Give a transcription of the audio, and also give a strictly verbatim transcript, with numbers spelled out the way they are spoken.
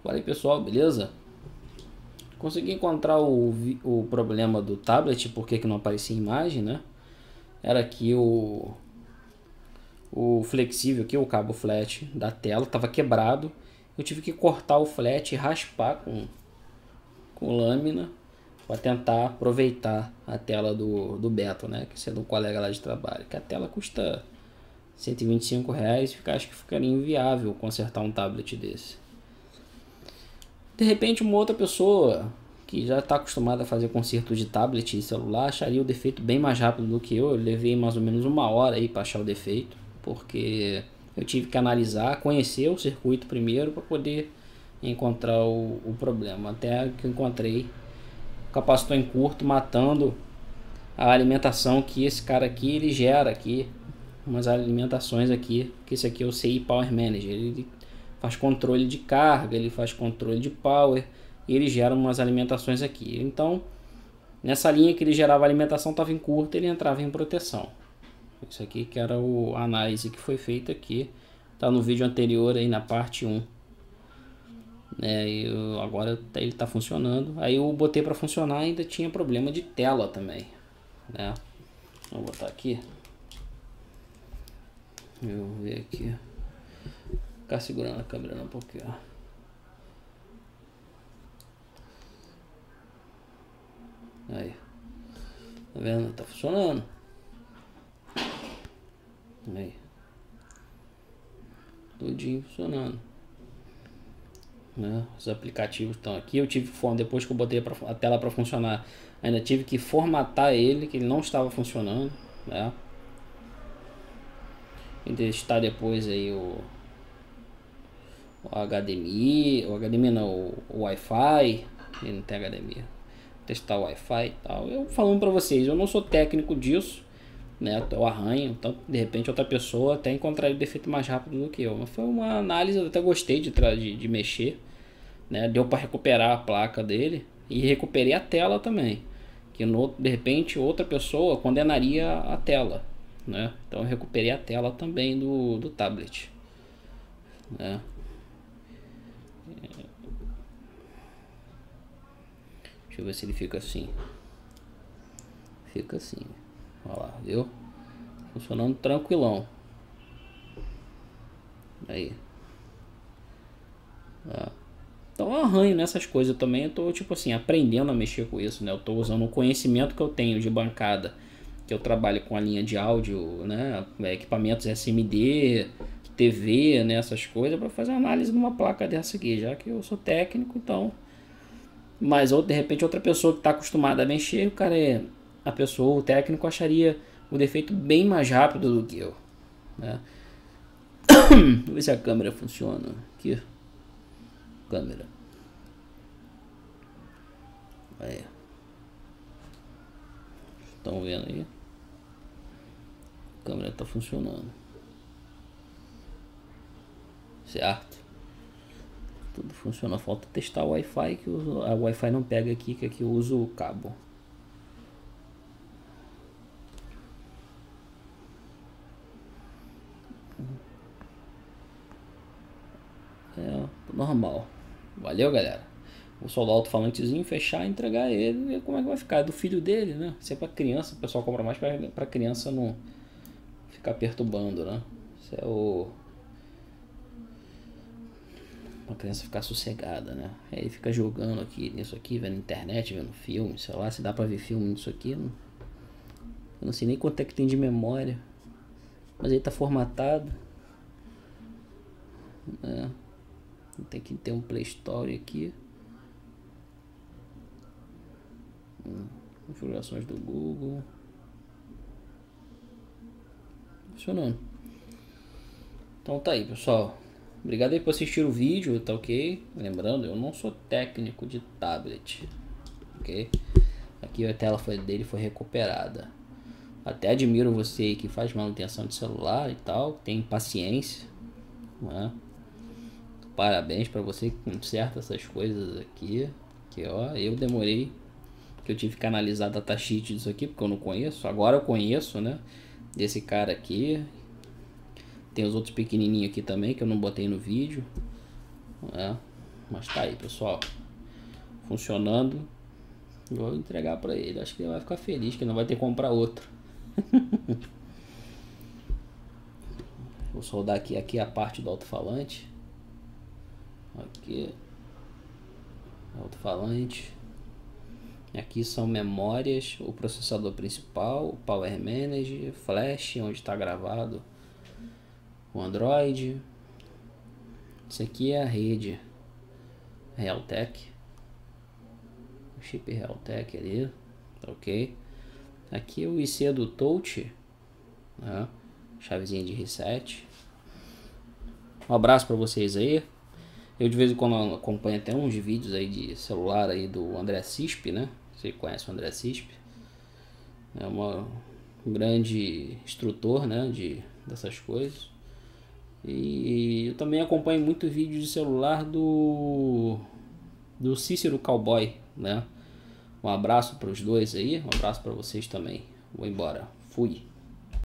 Fala aí pessoal, beleza? Consegui encontrar o, o problema do tablet, porque que não aparecia imagem, né? Era aqui o, o flexível, aqui, o cabo flat da tela, estava quebrado. Eu tive que cortar o flat e raspar com, com lâmina para tentar aproveitar a tela do, do Beto, né? Que esse é do colega lá de trabalho. Que a tela custa cento e vinte e cinco reais, fica, acho que ficaria inviável consertar um tablet desse. De repente uma outra pessoa que já está acostumada a fazer conserto de tablet e celular acharia o defeito bem mais rápido do que eu. Eu levei mais ou menos uma hora aí para achar o defeito, porque eu tive que analisar, conhecer o circuito primeiro para poder encontrar o, o problema. Até que eu encontrei o capacitor em curto matando a alimentação que esse cara aqui ele gera aqui, umas alimentações aqui, que esse aqui é o C I Power Manager. Ele faz controle de carga, ele faz controle de power e ele gera umas alimentações aqui. Então, nessa linha que ele gerava alimentação estava em curta, ele entrava em proteção. Isso aqui que era o, a análise que foi feita aqui, tá no vídeo anterior aí na parte um. É, eu, agora ele está funcionando. Aí eu botei para funcionar, ainda tinha problema de tela também, né? Vou botar aqui. Eu vou ver aqui. Ficar segurando a câmera um pouquinho. Aí. Tá vendo? Tá funcionando. Aí. Tudinho funcionando. Né? Os aplicativos estão aqui. Eu tive que, depois que eu botei a tela para funcionar, ainda tive que formatar ele, que ele não estava funcionando, né? E testar depois aí o, o H D M I, o H D M I não, o, o Wi-Fi. Ele não tem H D M I. Testar o Wi-Fi e tal. Eu falando para vocês, eu não sou técnico disso, né? Eu arranho, então de repente outra pessoa até encontraria o defeito mais rápido do que eu. Mas foi uma análise, eu até gostei de, de, de mexer, né? Deu para recuperar a placa dele e recuperei a tela também, que no, de repente outra pessoa condenaria a tela, né? Então eu recuperei a tela também do, do tablet, né? Deixa eu ver se ele fica assim. Fica assim. Olha lá, viu? Funcionando tranquilão. Aí. Ah. Então eu arranho nessas coisas também. Eu tô tipo assim, aprendendo a mexer com isso, né? Eu tô usando o conhecimento que eu tenho de bancada, que eu trabalho com a linha de áudio, né? Equipamentos S M D, T V, né? Essas coisas, para fazer análise numa placa dessa aqui, já que eu sou técnico, então. Mas ou de repente outra pessoa que está acostumada a mexer, o cara é a pessoa, o técnico acharia o defeito bem mais rápido do que eu, né? Vamos ver se a câmera funciona aqui. Câmera. Aí. Estão vendo aí? A câmera está funcionando. Certo? Tudo funciona, falta testar o Wi-Fi, que o a Wi-Fi não pega aqui, que aqui eu uso o cabo. É normal. Valeu, galera. Vou soldar o alto-falantezinho, fechar, entregar ele e ver como é que vai ficar. É do filho dele, né? Se é pra criança, o pessoal compra mais pra, pra criança não ficar perturbando, né? Isso é o... uma criança ficar sossegada, né? Aí ele fica jogando aqui nisso aqui, vendo internet, vendo filme, sei lá, se dá pra ver filme nisso aqui. Não... eu não sei nem quanto é que tem de memória, mas ele tá formatado. É. Tem que ter um Play Store aqui. Hum. Configurações do Google. Funcionando. Então tá aí, pessoal. Obrigado aí por assistir o vídeo, tá ok? Lembrando, eu não sou técnico de tablet, ok? Aqui a tela foi, dele foi recuperada. Até admiro você aí que faz manutenção de celular e tal, tem paciência, né? Parabéns para você que conserta essas coisas aqui. Que ó, eu demorei, porque eu tive que analisar datasheet disso aqui, porque eu não conheço. Agora eu conheço, né? Desse cara aqui. Tem os outros pequenininhos aqui também que eu não botei no vídeo, né? Mas tá aí, pessoal, funcionando. Vou entregar para ele, acho que ele vai ficar feliz que não vai ter que comprar outro. Vou soldar aqui, aqui a parte do alto-falante. Aqui, alto-falante. Aqui são memórias, o processador principal, o Power Manager, Flash, onde está gravado o Android. Isso aqui é a rede Realtek, o chip Realtek ali, ok. Aqui o I C do touch, né? Chavezinha de reset. Um abraço para vocês aí. Eu de vez em quando acompanho até uns vídeos aí de celular aí do André Cisp, né? Você conhece o André Cisp? É uma, um grande instrutor, né? De, dessas coisas. E eu também acompanho muito vídeo de celular do do Cícero Cowboy, né? Um abraço para os dois aí, um abraço para vocês também. Vou embora. Fui.